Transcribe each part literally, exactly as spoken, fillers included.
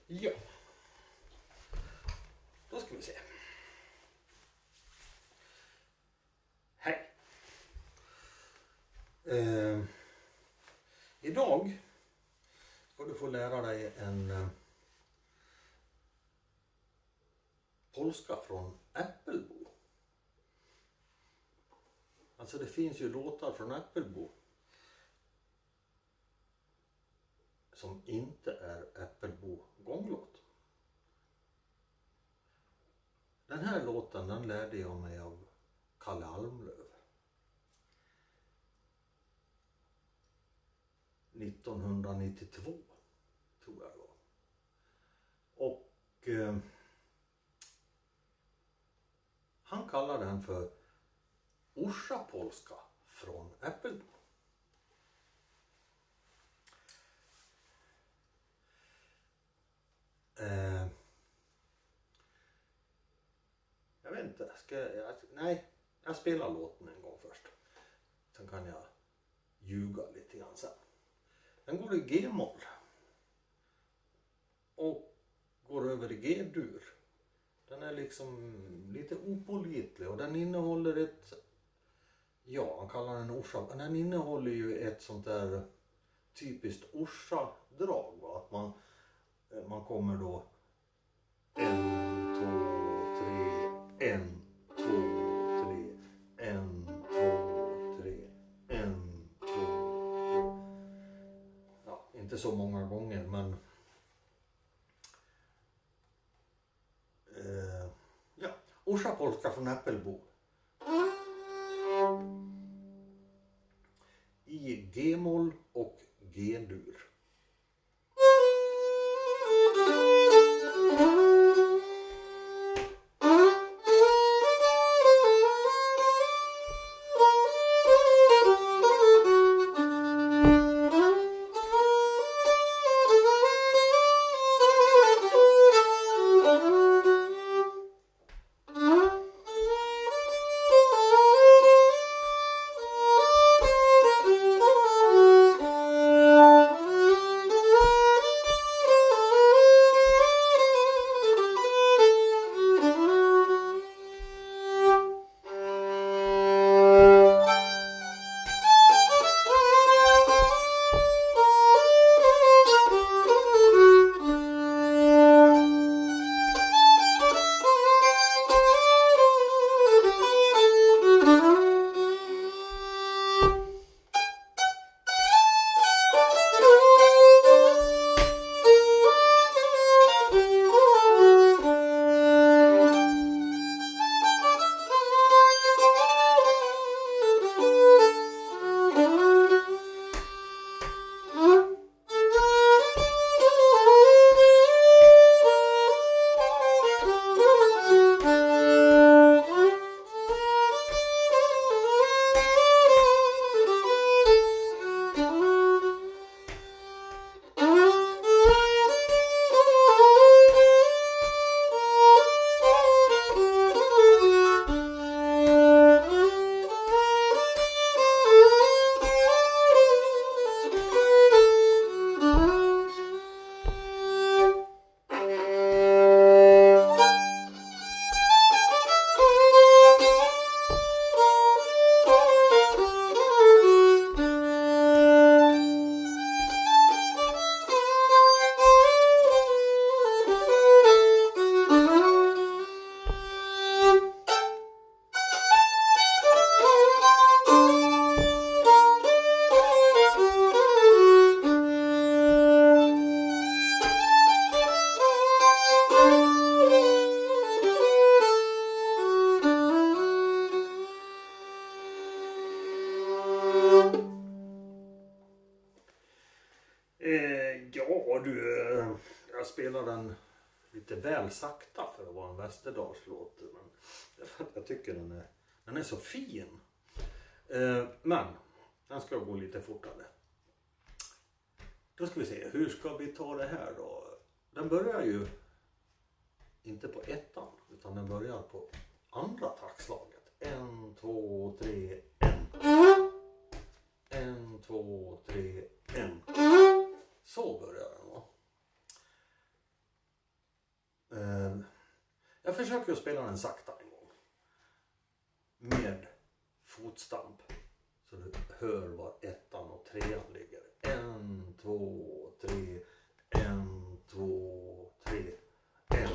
Ja. Då ska vi se. Hej. Eh, idag ska du få lära dig en eh, polska från Äppelbo. Alltså det finns ju låtar från Äppelbo som inte är Äppelbo gånglåt. Den här låten den lärde jag mig av Kalle Almlöv. nittonhundranittiotvå tror jag det var. Och eh, han kallar den för Orsa-polska från Äppelbo. Eh, jag vet inte, ska jag, nej, jag spelar låten en gång först. Sen kan jag ljuga lite grann sen. Den går i G-moll och går över i G-dur. Den är liksom lite opålitlig och den innehåller ett, ja han kallar den Orsa, men den innehåller ju ett sånt där typiskt Orsa-drag, va? Att man, man kommer då en, två, tre, en, två, tre, en, två, tre, en, två, tre. Ja, inte så många gånger men eh, ja, Orsa-polska från Äppelbo. I G-moll och G-dur. Ja du, jag spelar den lite väl sakta för att vara en Västerdalslåt. Men jag tycker den är, den är så fin. Men den ska gå lite fortare. Då ska vi se, hur ska vi ta det här då? Den börjar ju inte på ettan utan den börjar på andra taktslaget. En, två, tre, en. En, två, tre, en. Så börjar den va. Jag försöker att spela den sakta en gång. Med fotstamp. Så du hör var ettan och trean ligger. En, två, tre. En, två, tre. En.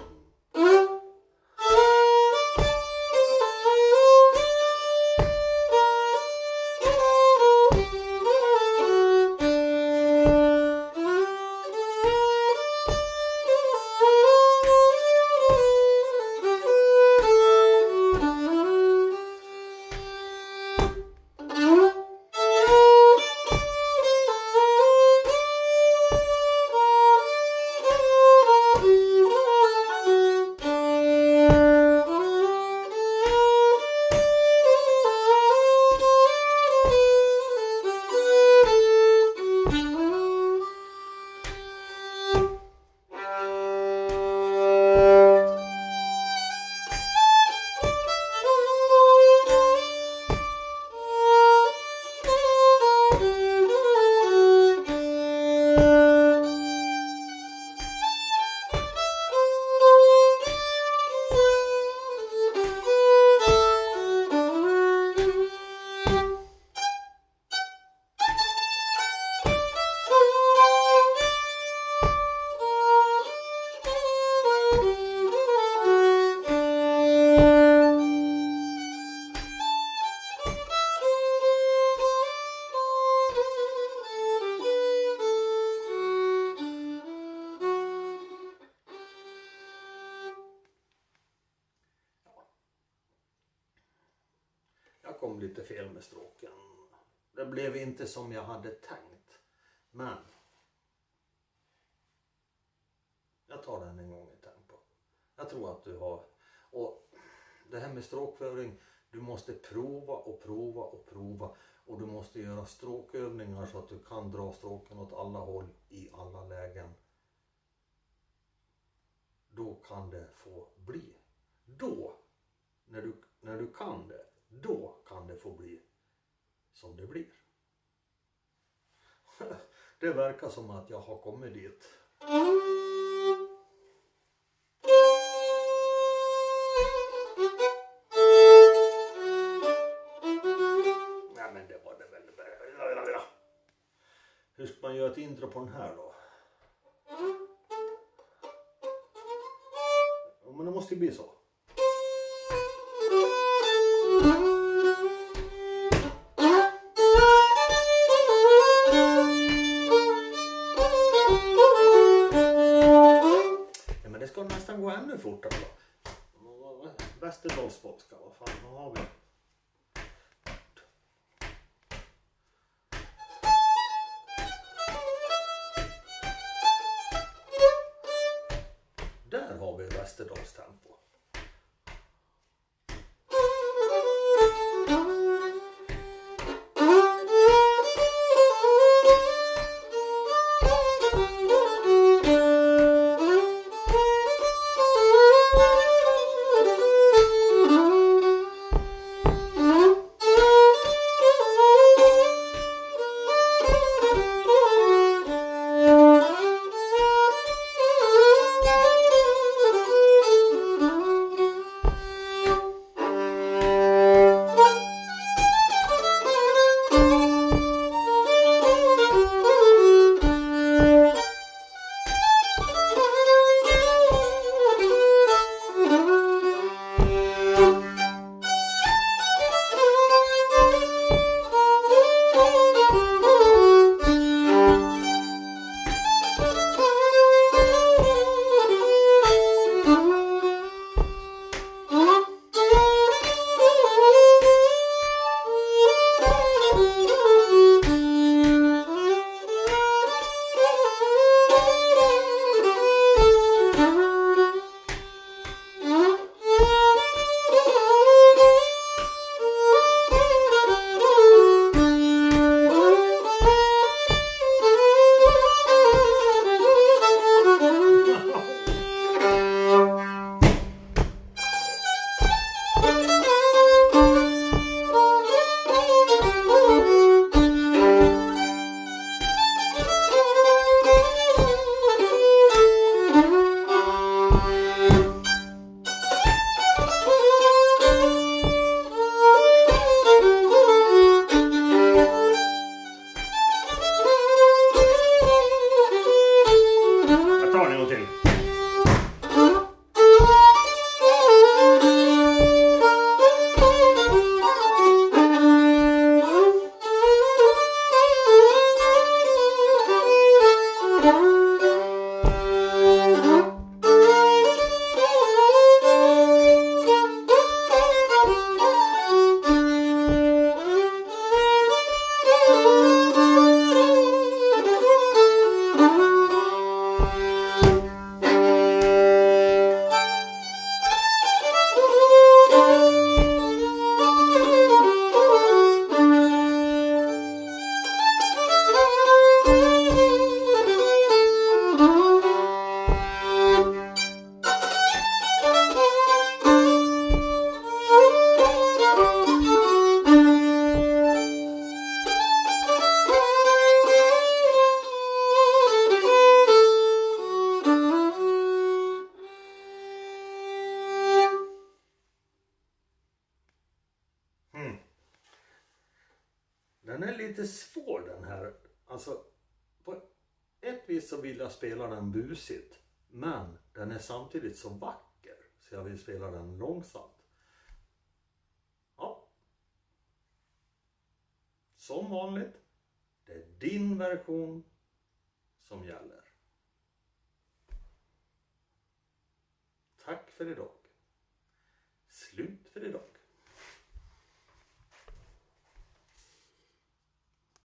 Jag kom lite fel med stråken. Det blev inte som jag hade tänkt. Men jag tar den en gång i tempo. Jag tror att du har... Och det här med stråkföring, du måste prova och prova och prova. Och du måste göra stråkövningar så att du kan dra stråken åt alla håll i alla lägen. Då kan det få bli. Då, när du, när du kan det, då kan det få bli som det blir. Det verkar som att jag har kommit dit. Nej, men det var det väl. Hur ska man göra ett intro på den här då? Men det måste ju bli så. Ja, men det ska nästan gå ännu fortare då. Västerdalsbolska, vad fan, vad har vi? Där har vi Västerdalstempo. här, alltså på ett vis så vill jag spela den busigt, men den är samtidigt så vacker så jag vill spela den långsamt. Ja. Som vanligt, det är din version som gäller. Tack för idag. Slut för idag.